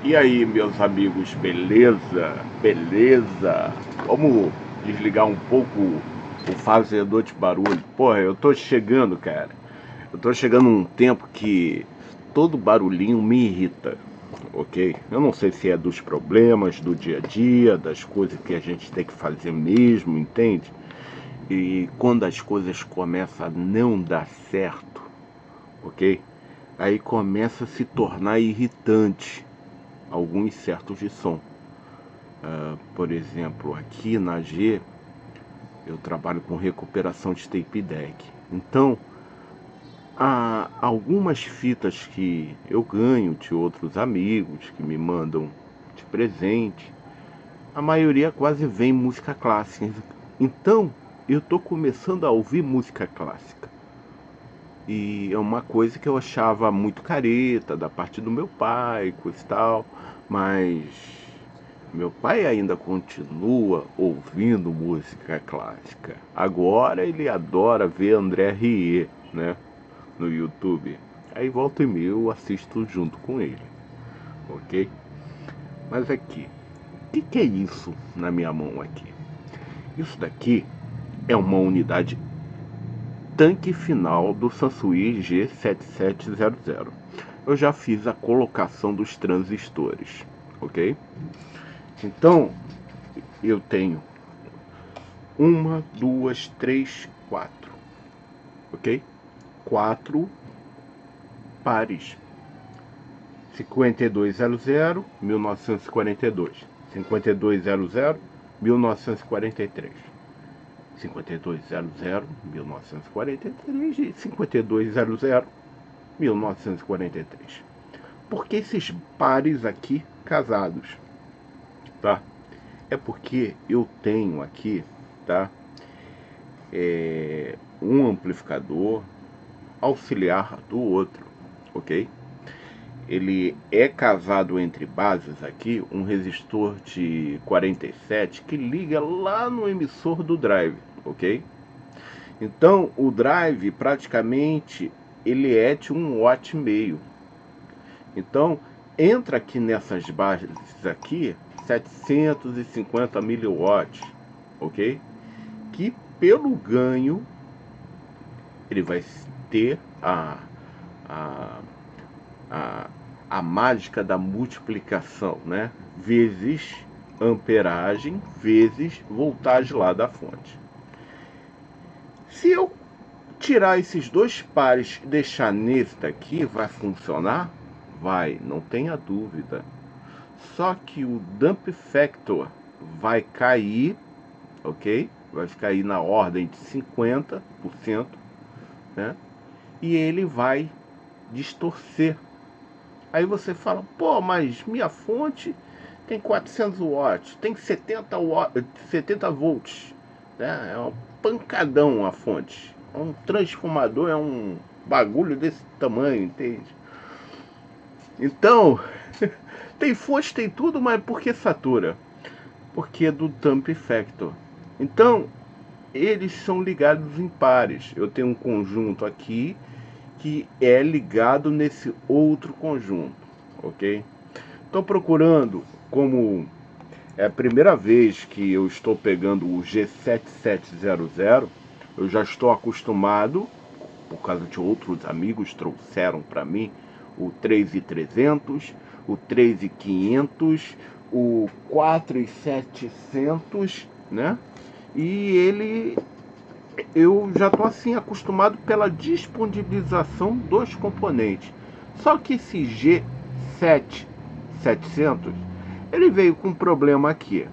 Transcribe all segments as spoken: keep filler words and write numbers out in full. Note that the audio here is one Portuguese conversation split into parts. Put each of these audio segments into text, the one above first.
E aí, meus amigos, beleza? Beleza? Vamos desligar um pouco o fazedor de barulho. Porra, eu tô chegando, cara. Eu tô chegando num tempo que todo barulhinho me irrita, ok? Eu não sei se é dos problemas do dia a dia, das coisas que a gente tem que fazer mesmo, entende? E quando as coisas começam a não dar certo, ok? Aí começa a se tornar irritante alguns certos de som. Uh, por exemplo, aqui na G, eu trabalho com recuperação de tape deck. Então, há algumas fitas que eu ganho de outros amigos que me mandam de presente. A maioria quase vem música clássica. Então, eu tô começando a ouvir música clássica. E é uma coisa que eu achava muito careta da parte do meu pai, coisa e tal, mas meu pai ainda continua ouvindo música clássica. Agora ele adora ver André Rieu, né, no YouTube. Aí volta e meia eu assisto junto com ele, ok? Mas aqui, o que, que é isso na minha mão aqui? Isso daqui é uma unidade tanque final do Sansui G sete sete zero zero. Eu já fiz a colocação dos transistores, ok? Então, eu tenho uma, duas, três, quatro, ok? Quatro pares. cinquenta e dois zero zero, mil novecentos e quarenta e dois. cinquenta e dois zero zero, mil novecentos e quarenta e três. cinquenta e dois zero zero, mil novecentos e quarenta e três e cinquenta e dois zero zero, mil novecentos e quarenta e três. Por que esses pares aqui casados? Tá? É porque eu tenho aqui, tá? É, um amplificador auxiliar do outro, ok? Ele é casado entre bases aqui, um resistor de quarenta e sete que liga lá no emissor do drive, ok? Então o drive praticamente ele é de um watt e meio. Então entra aqui nessas bases aqui setecentos e cinquenta miliwatts, ok? Que pelo ganho ele vai ter a, a, a, a mágica da multiplicação, né? Vezes amperagem, vezes voltagem lá da fonte. Se eu tirar esses dois pares e deixar nesse daqui, vai funcionar? Vai, não tenha dúvida. Só que o dump factor vai cair, ok? Vai ficar aí na ordem de cinquenta por cento, né? E ele vai distorcer. Aí você fala, pô, mas minha fonte tem quatrocentos watts, tem setenta, watts, setenta volts, né? É um pancadão a fonte. É um transformador, é um bagulho desse tamanho, entende? Então, tem fonte, tem tudo, mas por que satura? Porque é do dump factor. Então, eles são ligados em pares. Eu tenho um conjunto aqui que é ligado nesse outro conjunto, ok? Estou procurando, como é a primeira vez que eu estou pegando o G sete sete zero zero, eu já estou acostumado, por causa de outros amigos trouxeram para mim, o três mil e trezentos, o três mil e quinhentos, o quatro mil e setecentos, né? E ele, eu já estou assim acostumado pela disponibilização dos componentes. Só que esse G sete setecentos, ele veio com um problema aqui.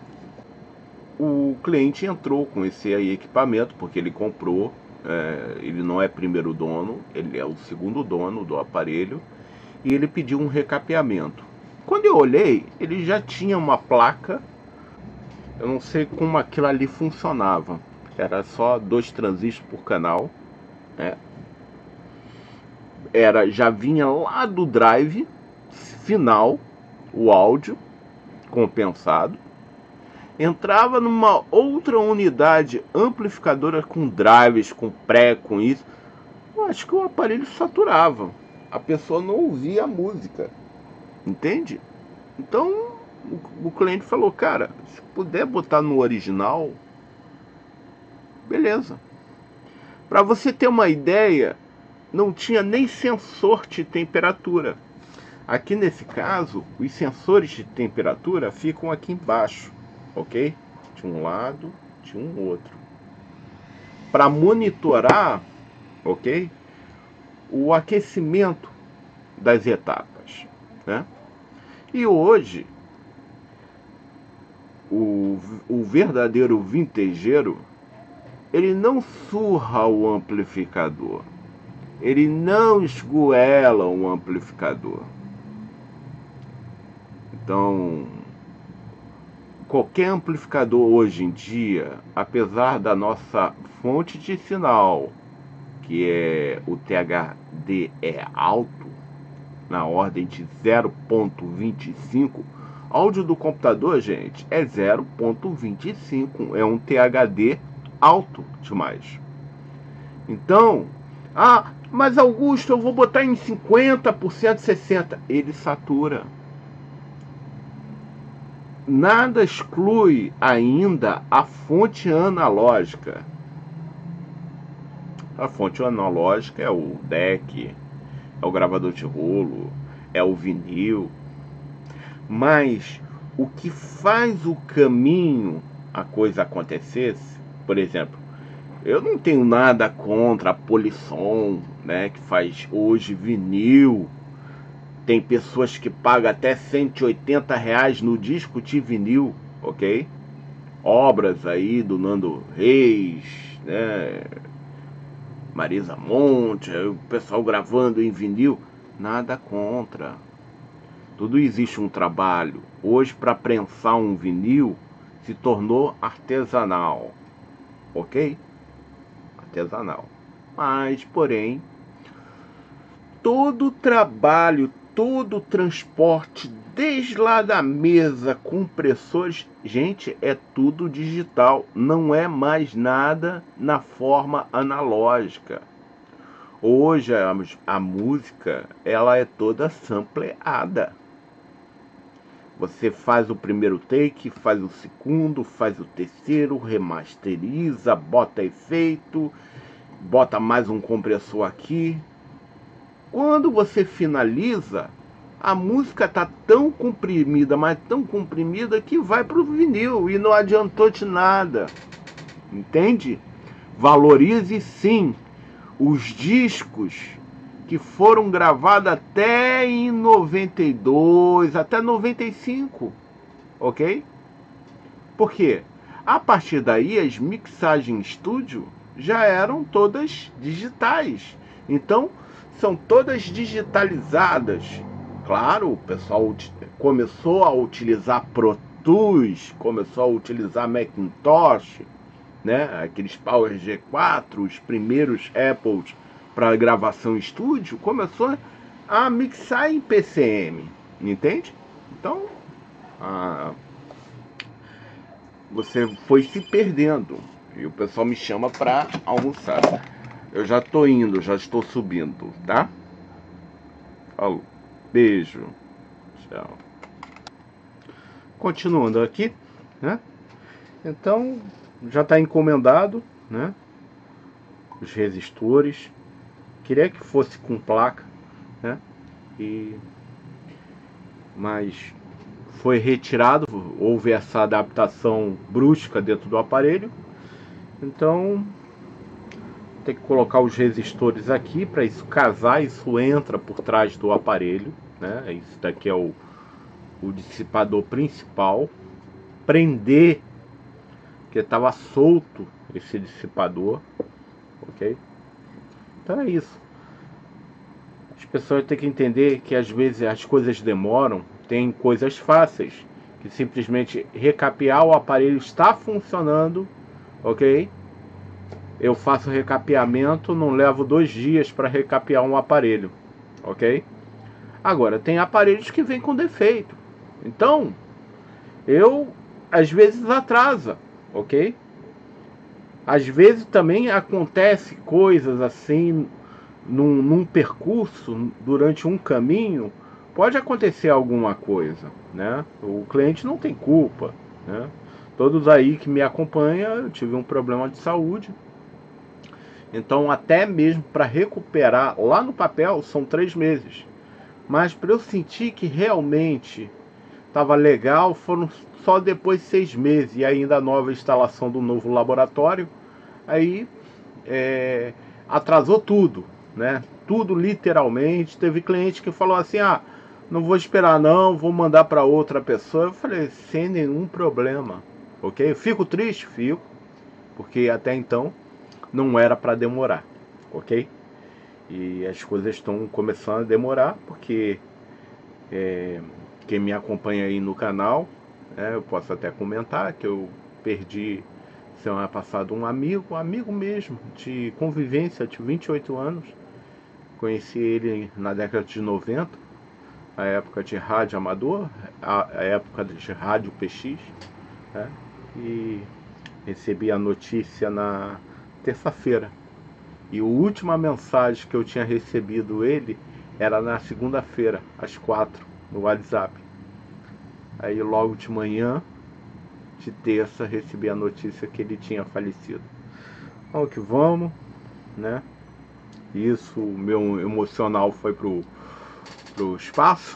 O cliente entrou com esse aí equipamento porque ele comprou, é, ele não é primeiro dono, ele é o segundo dono do aparelho, e ele pediu um recapeamento. Quando eu olhei, ele já tinha uma placa, eu não sei como aquilo ali funcionava, era só dois transistores por canal, né? Era, já vinha lá do drive final o áudio compensado, entrava numa outra unidade amplificadora com drives, com pré, com isso. Eu acho que o aparelho saturava, a pessoa não ouvia a música, entende? Então o, o cliente falou, cara, se puder botar no original, beleza. Para você ter uma ideia, não tinha nem sensor de temperatura. Aqui nesse caso, os sensores de temperatura ficam aqui embaixo, ok? De um lado, de um outro. Para monitorar, ok? O aquecimento das etapas, né? E hoje, o, o verdadeiro vintejeiro, ele não surra o amplificador. Ele não esgoela o amplificador. Então, qualquer amplificador hoje em dia, apesar da nossa fonte de sinal, que é o T H D é alto, na ordem de zero ponto vinte e cinco, áudio do computador, gente, é zero ponto vinte e cinco, é um T H D alto demais. Então, ah, mas Augusto, eu vou botar em cinquenta por cento, sessenta por cento, ele satura. Nada exclui ainda a fonte analógica. A fonte analógica é o deck, é o gravador de rolo, é o vinil. Mas o que faz o caminho a coisa acontecer, por exemplo, eu não tenho nada contra a Polisson, né, que faz hoje vinil. Tem pessoas que pagam até cento e oitenta reais no disco de vinil, ok? Obras aí do Nando Reis, né? Marisa Monte, o pessoal gravando em vinil. Nada contra. Tudo existe um trabalho. Hoje, para prensar um vinil, se tornou artesanal, ok? Artesanal. Mas, porém, todo o trabalho, todo o transporte, desde lá da mesa, compressores, gente, é tudo digital, não é mais nada na forma analógica. Hoje a, a música, ela é toda sampleada. Você faz o primeiro take, faz o segundo, faz o terceiro, remasteriza, bota efeito, bota mais um compressor aqui. Quando você finaliza, a música está tão comprimida, mas tão comprimida, que vai para o vinil e não adiantou de nada. Entende? Valorize sim os discos que foram gravados até em noventa e dois, até noventa e cinco, ok? Por quê? A partir daí, as mixagens estúdio já eram todas digitais. Então, são todas digitalizadas. Claro, o pessoal começou a utilizar Pro Tools, começou a utilizar Macintosh, né? Aqueles Power G quatro, os primeiros Apples para gravação estúdio, começou a mixar em P C M, entende? Então, a... você foi se perdendo. E o pessoal me chama para almoçar. Eu já tô indo, já estou subindo, tá? Falou. Beijo. Tchau. Continuando aqui, né? Então, já está encomendado, né? Os resistores. Queria que fosse com placa, né? E... mas foi retirado, houve essa adaptação brusca dentro do aparelho. Então, tem que colocar os resistores aqui para isso casar. Isso entra por trás do aparelho, né? Isso daqui é o, o dissipador principal. Prender, que estava solto esse dissipador, ok? Então é isso. As pessoas têm que entender que às vezes as coisas demoram. Tem coisas fáceis, que simplesmente recapear o aparelho está funcionando, ok? Eu faço recapeamento, não levo dois dias para recapear um aparelho, ok? Agora, tem aparelhos que vêm com defeito. Então, eu, às vezes, atrasa, ok? Às vezes também acontece coisas assim, num, num percurso, durante um caminho. pode acontecer alguma coisa, né? O cliente não tem culpa, né? Todos aí que me acompanham, eu tive um problema de saúde. Então, até mesmo para recuperar lá no papel, são três meses. Mas para eu sentir que realmente estava legal, foram só depois de seis meses. E ainda a nova instalação do novo laboratório, aí é, atrasou tudo, né? Tudo literalmente. Teve cliente que falou assim, ah, não vou esperar não, vou mandar para outra pessoa. Eu falei, sem nenhum problema, ok? Eu fico triste? Fico, porque até então não era para demorar, ok? E as coisas estão começando a demorar, porque é, quem me acompanha aí no canal, é, eu posso até comentar que eu perdi semana passada um amigo, um amigo mesmo, de convivência, de vinte e oito anos. Conheci ele na década de noventa, a época de rádio amador, a, a época de rádio P X, né? E recebi a notícia na terça-feira. E a última mensagem que eu tinha recebido ele era na segunda-feira, às quatro, no WhatsApp. Aí logo de manhã, de terça, recebi a notícia que ele tinha falecido. Vamos que vamos, né? Isso, o meu emocional foi pro, pro espaço.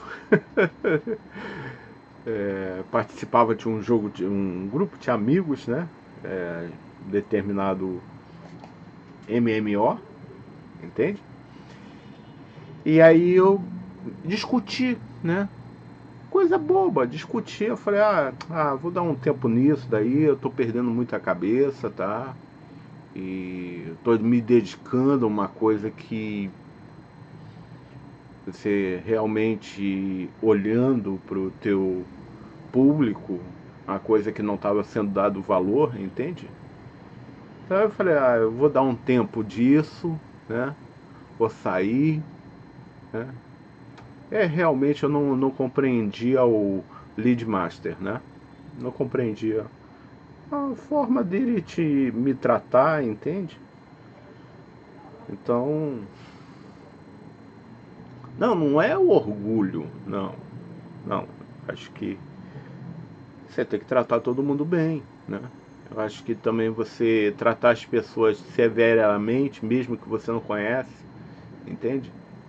é, participava de um jogo, de um grupo de amigos, né? É, determinado M M O, entende? E aí eu discuti, né? Coisa boba, discuti. Eu falei, ah, ah, vou dar um tempo nisso daí, eu tô perdendo muita cabeça, tá? E tô me dedicando a uma coisa que você realmente olhando pro teu público, a coisa que não estava sendo dado valor, entende? Então eu falei, ah, eu vou dar um tempo disso, né? Vou sair, né? É, realmente eu não, não compreendia o Lead Master, né? Não compreendia a forma dele te me tratar, entende? Então, não, não é o orgulho, não, não, acho que você tem que tratar todo mundo bem, né? Eu acho que também você tratar as pessoas severamente, mesmo que você não conhece, entende?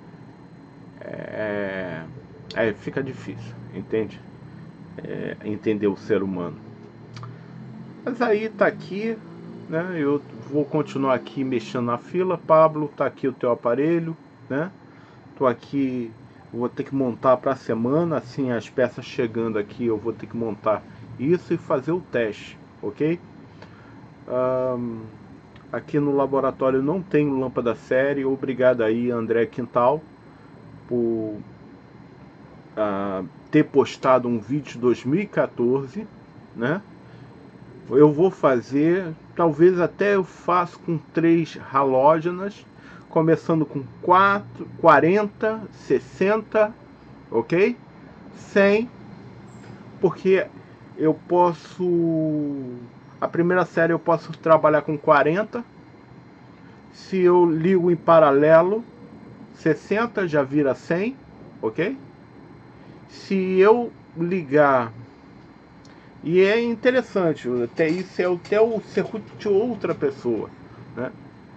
É, é fica difícil, entende? É, entender o ser humano. Mas aí tá aqui, né? Eu vou continuar aqui mexendo na fila. Pablo, tá aqui o teu aparelho, né? Tô aqui, vou ter que montar para a semana, assim, as peças chegando aqui, eu vou ter que montar isso e fazer o teste, ok? Um, aqui no laboratório não tenho lâmpada série. Obrigado aí, André Quintal, por uh, ter postado um vídeo de dois mil e quatorze, né? Eu vou fazer, talvez até eu faça com três halógenas, começando com quatro, quarenta, sessenta, ok? cem, porque eu posso, a primeira série eu posso trabalhar com quarenta, se eu ligo em paralelo, sessenta já vira cem, ok? Se eu ligar, e é interessante, até isso é até o circuito de outra pessoa, né?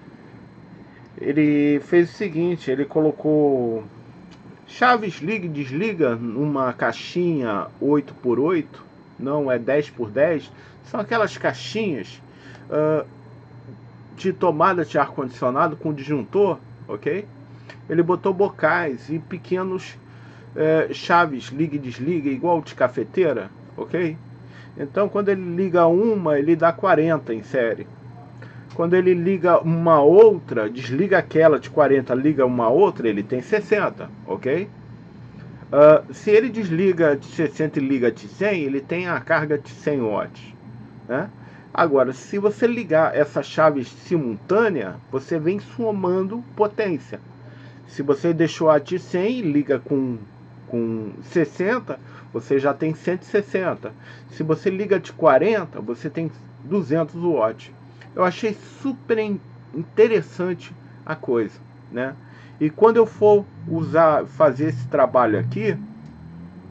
Ele fez o seguinte, ele colocou chaves liga e desliga numa caixinha oito por oito, não é dez por dez, são aquelas caixinhas uh, de tomada de ar-condicionado com disjuntor, ok? Ele botou bocais e pequenos uh, chaves liga e desliga, igual de cafeteira, ok? Então quando ele liga uma, ele dá quarenta em série. Quando ele liga uma outra, desliga aquela de quarenta, liga uma outra, ele tem sessenta, ok? Uh, se ele desliga de sessenta e liga de cem, ele tem a carga de cem watts, né? Agora, se você ligar essas chaves simultânea, você vem somando potência. Se você deixou a de cem e liga com, com sessenta, você já tem cento e sessenta. Se você liga de quarenta, você tem duzentos watts. Eu achei super interessante a coisa, né? E quando eu for usar, fazer esse trabalho aqui,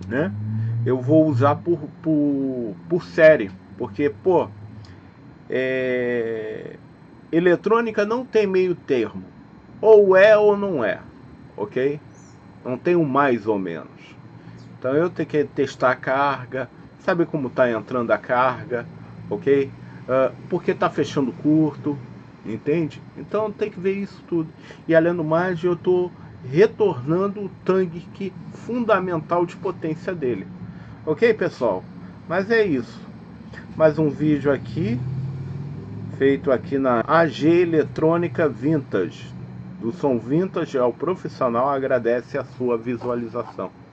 né? Eu vou usar por, por, por série, porque, pô, é... eletrônica não tem meio termo, ou é ou não é, ok? Não tem um mais ou menos. Então eu tenho que testar a carga, saber como está entrando a carga, ok? Uh, porque está fechando curto, entende? Então tem que ver isso tudo. E além do mais, eu estou retornando o tanque fundamental de potência dele. Ok, pessoal? Mas é isso. Mais um vídeo aqui, feito aqui na A G Eletrônica Vintage. Do som vintage ao profissional, agradece a sua visualização.